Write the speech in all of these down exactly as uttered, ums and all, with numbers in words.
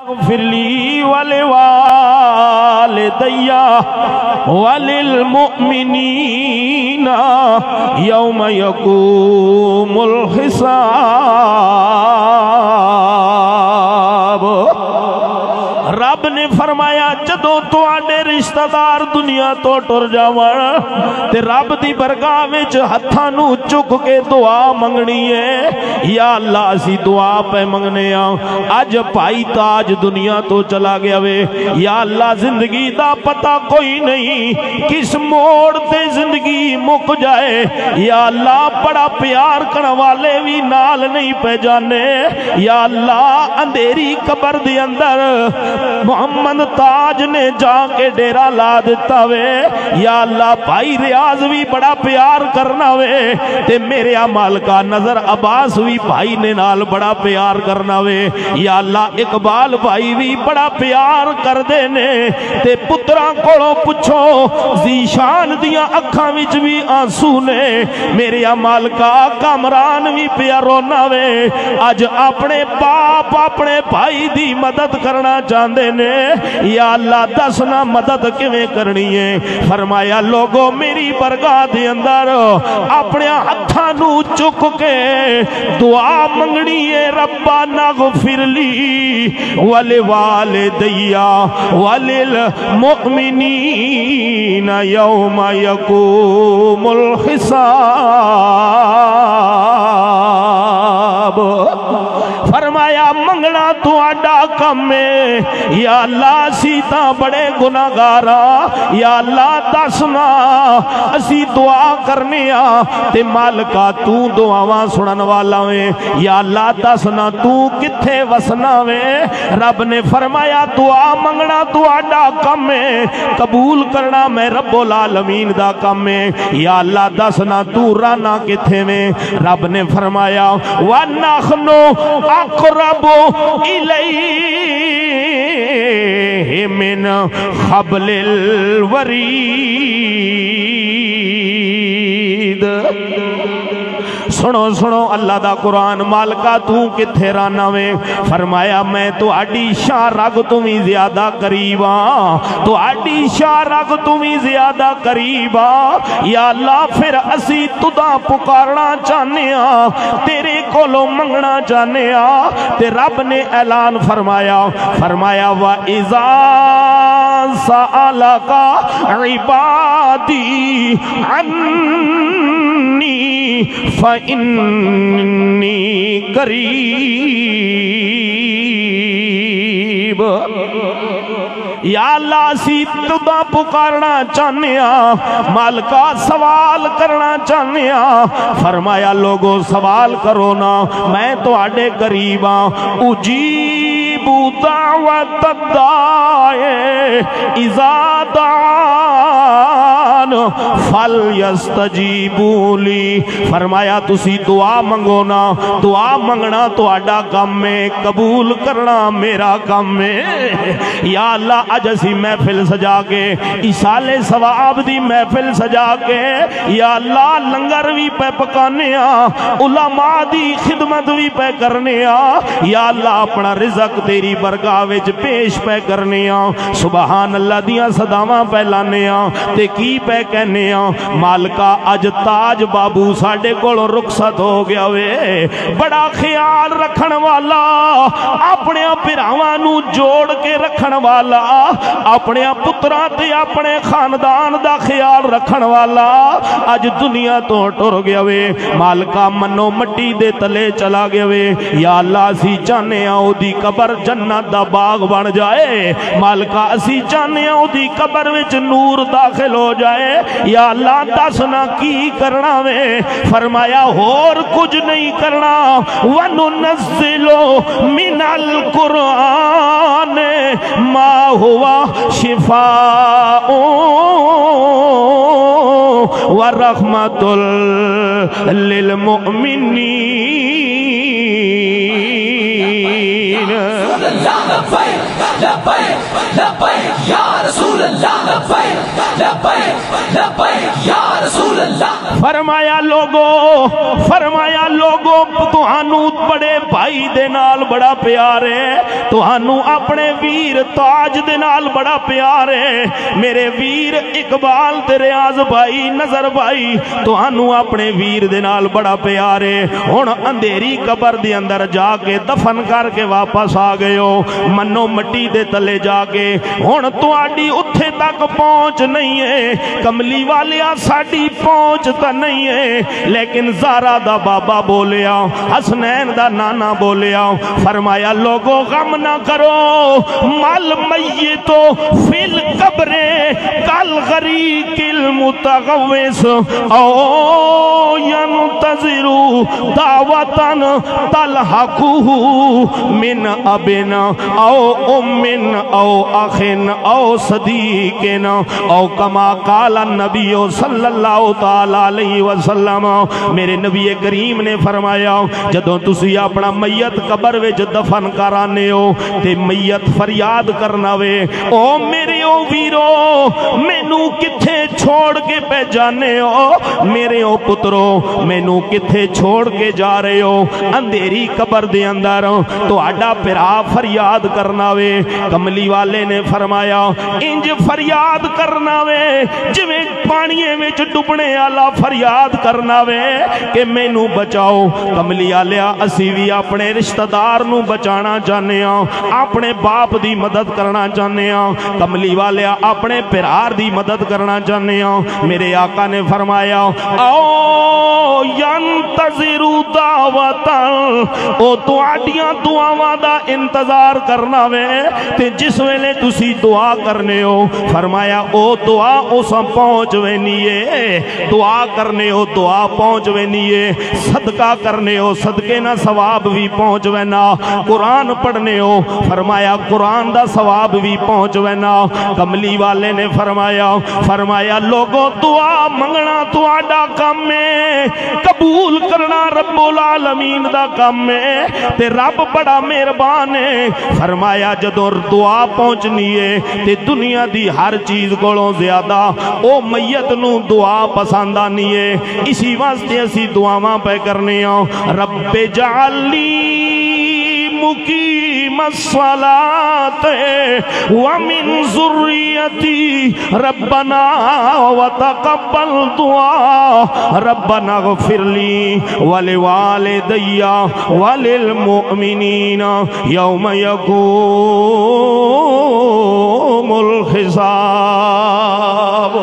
اغفر لی ولوالدی وللمؤمنین یوم یقوم الحساب۔ رب نے فرمایا جدوں تواڈے رشتہ دار دنیا تو ٹر جاون تے رب دی برگاہ وچ ہتھاں نو چک کے دعا منگنی ہے، یا اللہ اسی دعا پہ منگنے آں، اج بھائی تاج دنیا تو چلا گیا وے، یا اللہ زندگی دا پتہ کوئی نہیں کس موڑ تے زندگی مک جائے، یا اللہ بڑا پیار کرن والے بھی نال نہیں پہ جانے، یا اللہ اندھیری قبر دے اندر محمد تاج نے جا کے ڈیرا لا دیتا وے، یا اللہ بھائی ریاض بھی بڑا پیار کرنا وے تے میرے عمال کا نظر عباس بھی بھائی نے نال بڑا پیار کرنا وے، یا اللہ اقبال بھائی بھی بڑا پیار کر دینے تے پتراں کولوں پچھو ذیشان دیاں اکھاں وچ بھی آنسو نے، میرے عمال کا کامران بھی پیارونا وے، اج اپنے باپ اپنے بھائی دی مدد کرنا چاہندے نے، یا اللہ دسنا مدد کیویں کرنی ہے؟ فرمایا لوگو میری برگاہ دے اندر اپنے ہتھاں نو چک کے دعا منگنی ہے، ربنا اغفر لی ولوالدی وللمؤمنین یوم یقوم الحساب۔ فرمایا منگنا تو آڈا کم میں، یا اللہ اسی تاں بڑے گناہگارا، یا اللہ دسنا اسی دعا کرنے آ تے مالکا تو دعاواں سنن والا وے، یا اللہ دسنا تو کتھے وسنا وے؟ رب نے فرمایا دعا منگنا تو آڈا کم میں، قبول کرنا میں رب العالمین دا کم میں، یا اللہ دسنا تو رانا کتھے میں؟ رب نے فرمایا وَنَحْنُ اقرب الیہ من حبل الورید۔ سنو سنو اللہ دا قرآن، مالکا تو کتھے رانا وے؟ فرمایا میں تو آڈی شاہ رگ تمہیں زیادہ قریبا، تو آڈی شاہ رگ تمہیں زیادہ قریبا، یا اللہ پھر اسی تُدا پکارنا چاہنے آ، تیرے کولو منگنا چاہنے آ، تے رب نے اعلان فرمایا فرمایا وَإِذَا سَأَلَكَ عِبَادِي عَنِّي فَإِنِّي قریب۔ یا اللہ اسی تُدا پکارنا چاہنے آ، مالکا سوال کرنا چاہنے آ، فرمایا لوگو سوال کرو نا، میں تو آڈے قریباں، اجیب دعوت الداعِ اذا دعان فلیستجیبوا لی۔ فرمایا تسی دعا منگو نا، دعا منگنا تو آڈا کم میں، قبول کرنا میرا کم میں، یا اللہ اج اسی محفل سجا کے ایصال ثواب دی محفل سجا کے، یا اللہ لنگر بھی پہ پکانے آ، علماء دی خدمت بھی پہ کرنے آ، یا اللہ اپنا رزق تیری برگاہ وچ پیش پہ کرنے آ، سبحان اللہ دیاں صداواں پہ لانے آ، تے کی پہ کہنے آ، مالکا اج تاج بابو ساڑے کولوں رخصت ہو گیا وے، بڑا خیال رکھن والا، اپنے پراواں نو جوڑ کے رکھن والا، اپنے پتراں تے اپنے خاندان دا خیال رکھن والا اج دنیا تو ٹر گیا وے، مالکا منو مٹی دے تلے چلا گیا وے، یا اللہ اسی چاہنے آؤ دی قبر جنت دا باغ بن جائے، مالکا اسی چاہنے آؤ دی قبر وچ نور داخل ہو جائے، یا اللہ دسنا کی کرنا وے؟ فرمایا اور کچھ نہیں کرنا، وَنُنَزِّلُ مِنَ الْقُرْآنِ مَا هُوَ شِفَاءٌ وَرَحْمَةٌ لِلْمُؤْمِنِينَ۔ لبیک لبیک لبیک یا رسول اللہ، لبیک لبیک لبیک یا رسول اللہ۔ فرمایا لوگو فرمایا لوگو تہانوں بڑے بھائی دے نال بڑا پیار ہے، تہانوں اپنے ویر تاج دے نال بڑا پیار ہے، میرے ویر اقبال تے ریاض بھائی نظر بھائی تہانوں اپنے ویر دے نال بڑا پیار ہے۔ ہن اندھیری قبر دے اندر جا کے دفن کر کے واپس آ گئے ہو، منو مٹی دے تلے جا کے ہن تہاڈی اتھے تک پہنچ نہیں ہے، کملی والیا ساڈی پہنچ تا نہیں ہے، لیکن زارا دا بابا بولیا، حسنین دا نانا بولیا، فرمایا لوگو غم نہ کرو، مال میتو فی القبر کل غریق المتغوث او ینتظر دعوتن تلحقہ من ابن او امن او اخن او صدیقن او کما قال النبی صلی اللہ تعالی علیہ وسلم۔ میرے نبی کریم نے فرمایا جدوں تسی اپنا میت قبر وچ دفن کرانے ہو تے میت فریاد کرنا وے، او میرے او ویرو مینو کتھے چھوڑ کے پہ جانے ہو، میرے او پترو مینو کتھے چھوڑ کے جا رہے ہو، اندھیری قبر دے اندر تو آڈا پھرا فریاد کرنا وے۔ کملی والے نے فرمایا انج فریاد کرنا وے جویں پانیے وچ ڈبنے والا فریاد کرنا وے کہ مینو بچاؤ۔ کملی والیا اسی بھی اپنے رشتہ دار نو بچانا چاہنے ہاں، اپنے باپ دی مدد کرنا چاہنے ہاں، کملی والیا اپنے پیار دی مدد کرنا چاہنے ہاں۔ میرے آقا نے فرمایا او ینتظر دعوتا، او تواڈیاں دعاواں دا انتظار کرنا وے تے جس ویلے تسی دعا کرنے ہو فرمایا او دعا اس پہنچ وینی ہے، دعا کرنے ہو دعا پہنچ وینی ہے، صدقہ کرنے ہو صدقے نہ ثواب بھی پہنچ وینا، قرآن پڑھنے ہو فرمایا قرآن دا ثواب بھی پہنچ وینا۔ کملی والے نے فرمایا فرمایا لوگوں دعا منگنا تواڈا کام ہے، قبول کرنا رب العالمین دا کام ہے، تے رب بڑا مہربان ہے۔ فرمایا جدوں دعا پہنچنی ہے تے دنیا دی ہر چیز کولوں زیادہ او میت نو دعا پسند آنی ہے، اسی واسطے اسی دعاواں پہ کرنے ہاں۔ رب جعلی مقیم الصلاۃ ومن ذریتی ربنا وتقبل دعا ربنا اغفر لی ولوالدی وللمؤمنین یوم یقوم الحساب۔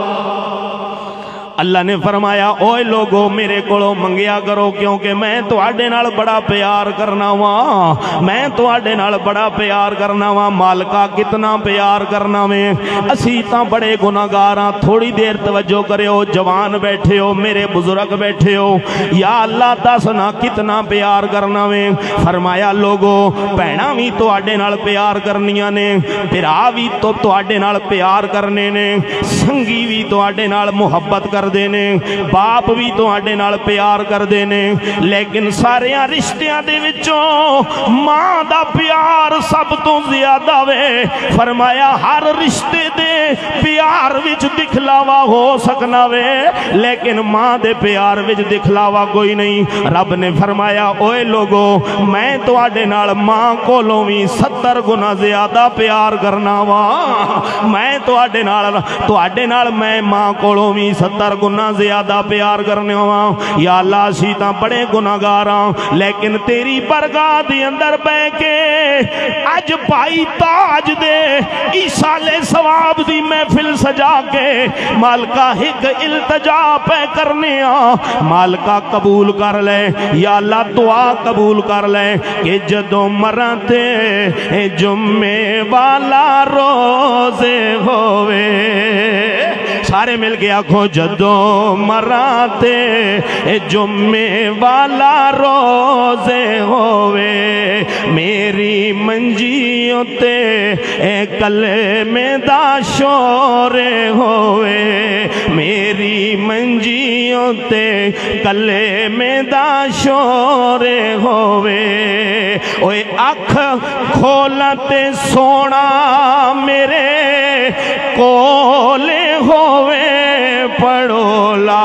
اللہ نے فرمایا اوے لوگو میرے کولوں منگیا کرو کیونکہ میں تواڈے نال بڑا پیار کرنا وا، میں تواڈے نال بڑا پیار کرنا وا۔ مالکا کتنا پیار کرنا میں، اسی تاں بڑے گناہگار ہاں۔ تھوڑی دیر توجہ کریو، جوان بیٹھے ہو میرے بزرگ بیٹھے ہو، یا اللہ دسنا کتنا پیار کرنا میں۔ فرمایا لوگو بھیناں وی تواڈے نال پیار کرنیاں نے، بھرا وی تو تواڈے نال پیار کرنے نے، سنگی وی تواڈے نال محبت کر دینے، باپ بھی تو آڈے نال پیار کر دینے، لیکن سارے رشتیاں دے وچوں ماں دا پیار سب تو زیادہ وے۔ فرمایا ہر رشتے دے پیار وچ دکھلاوا ہو سکنا وے، لیکن ماں دے پیار وچ دکھلاوا کوئی نہیں۔ رب نے فرمایا اوے لوگو میں تو آڈے نال ماں کولوں وی ستر گنا زیادہ پیار کرنا وا، میں تو آڈے نال تو آڈے نال میں ماں کولوں وی ستر گنا زیادہ پیار کرنے ہوا۔ یا اللہ اسی تاں بڑے گناہگار ہاں، لیکن تیری برگاہ دے اندر بہ کے اج بھائی تاج دے ایسالے ثواب دی محفل سجا کے مالکا ایک التجا پہ کرنے ہاں، مالکا قبول کر لے یا اللہ دعا قبول کر لے کہ جدوں مرتے جمعے والا روزے ہوئے سارے مل کے آکھو جدوں مراتے جمعے والا روزے ہوئے میری منجیوں تے کلمے دا شورے ہوئے میری منجیوں تے کلمے دا شورے ہوئے اوے اکھ کھولتے سونا میرے کولے ہوئے پڑھو لا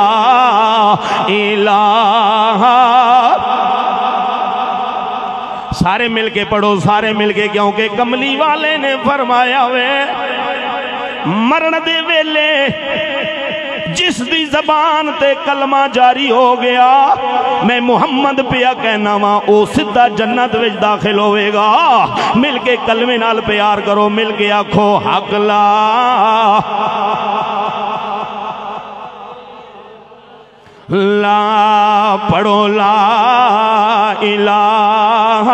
الہ سارے مل کے پڑھو سارے مل کے کیونکہ کملی والے نے فرمایا ہوئے مرن دے ویلے جس دی زبان تے کلمہ جاری ہو گیا میں محمد پیا کہنا ماں او سدھا جنت وچ داخل ہوئے گا مل کے کلمے نال پیار کرو مل کے آکھو حق لا لا پڑھو لا الہ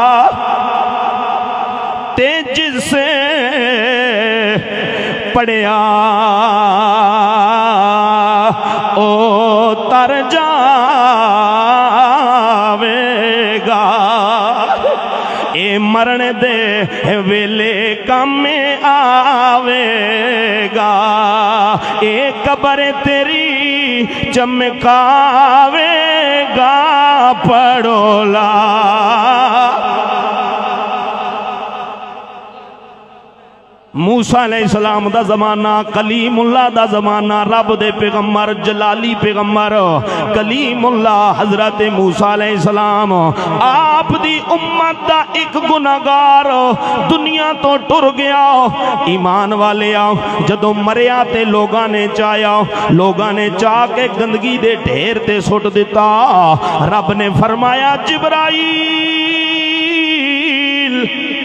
تے جس سے پڑھیا او تر جاوے گا اے مرن دے ویلے کم آوے گا اے قبر تیری چمکاوے گا پڑھو لا موسیٰ علیہ السلام دا زمانہ کلیم اللہ دا زمانہ رب دے پیغمبر جلالی پیغمبر کلیم اللہ حضرت موسیٰ علیہ السلام آپ دی امت دا ایک گناہگار دنیا تو ٹر گیا ایمان والے آؤ جدو مریا تے لوگاں نے چایا لوگاں نے چاہ کے گندگی دے ڈھیر تے سٹ دیتا رب نے فرمایا جبرائیل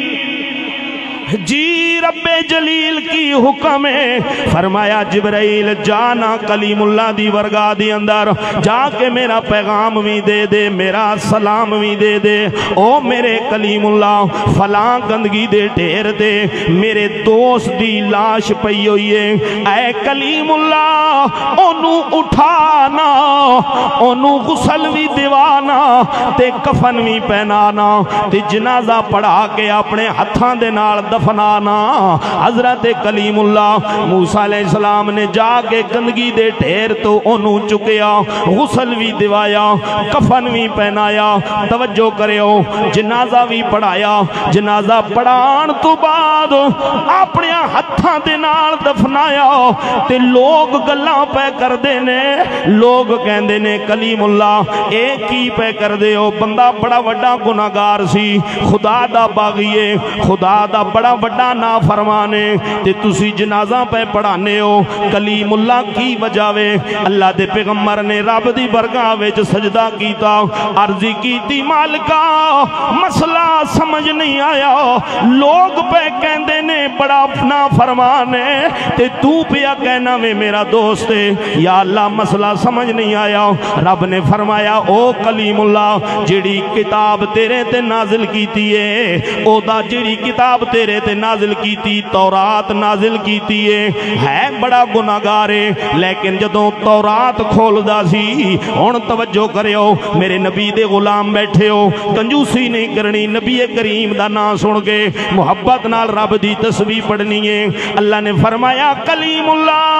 جی رب جلیل کی حکم ہے فرمایا جبرائیل جانا کلیم اللہ دی ورگاہ دی اندر جا کے میرا پیغام بھی دے دے میرا سلام بھی دے دے او میرے کلیم اللہ فلاں گندگی دے ڈھیر دے میرے دوست دی لاش پئی ہوئی ہے اے کلیم اللہ اونوں اٹھانا اونوں غسل بھی دیوانا تے کفن بھی پہنانا تے جنازہ پڑھا کے اپنے ہتھاں دے نال دفنانا حضرت کلیم اللہ موسیٰ علیہ السلام نے جا کے گندگی دے ڈھیر تو انہوں چکیا غسل بھی دیوایا کفن بھی پہنایا توجہ کریو جنازہ بھی پڑھایا جنازہ پڑھان تو بعد اپنے ہتھاں دے نال دفنایا تے لوگ گلاں پہ کر دینے لوگ کہندے نے کلیم اللہ ایک ہی پہ کر دے ہو بندہ بڑا وڈا گناہگار سی خدا دا باغیے خدا دا بڑا وڈا نا فرمانے تے تسی جنازہ پہ پڑھانے ہو کلیم اللہ کی وجاوے اللہ دے پیغمبر نے رب دی برگاہ وچ سجدہ کیتا عرضی کیتی مالکا مسئلہ سمجھ نہیں آیا لوگ پہ کہندے نے بڑا اپنا فرمانے تے تو پیا کہنا میں میرا دوست ہے یا اللہ مسئلہ سمجھ نہیں آیا رب نے فرمایا او کلیم اللہ جیڑی کتاب تیرے تے نازل کیتی ہے او دا جیڑی کتاب تیرے تے نازل کیتی تورات نازل کیتی ہے ہے بڑا گناہگار ہے لیکن جدوں تورات کھول دا سی ہن توجہ کریو میرے نبی دے غلام بیٹھے ہو کنجوسی نہیں کرنی نبی کریم دا نام سن کے محبت نال رب دی تسبیح پڑھنی ہے اللہ نے فرمایا کلیم اللہ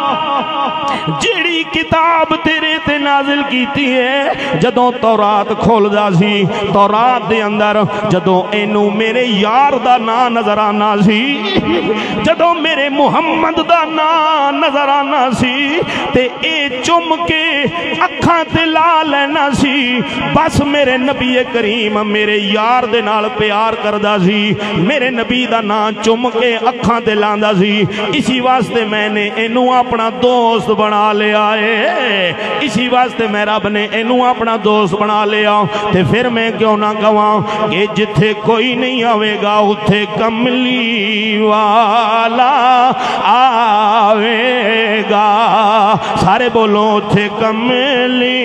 جیڑی کتاب تیرے تے نازل کیتی ہے جدوں تورات کھول دا سی تورات دے اندر جدوں اینو میرے یار دا نام نظر آنا سی جدوں میرے محمد دا نام نظر آنا سی تے اے چم کے اکھاں تے لا لینا سی بس میرے نبی کریم میرے یار دے نال پیار کردا سی میرے نبی دا نام چم کے اکھاں تے لاندا سی اسی واسطے میں نے اینو اپنا دوست بنا لیا ہے اسی واسطے میں رب نے اینو اپنا دوست بنا لیا تے پھر میں کیوں نہ کہواں کہ جتھے کوئی نہیں آوے گا اتھے کملی والا آوے گا سارے بولو اتھے کملی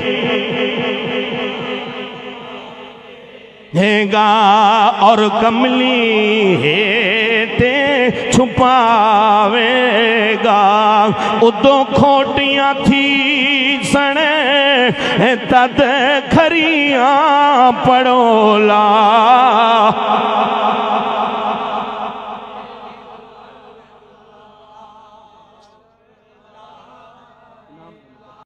گا اور کملی ہیٹے چھپاوے گا ادو کھوٹیاں تھی سنے تد کھریاں پڑھو لا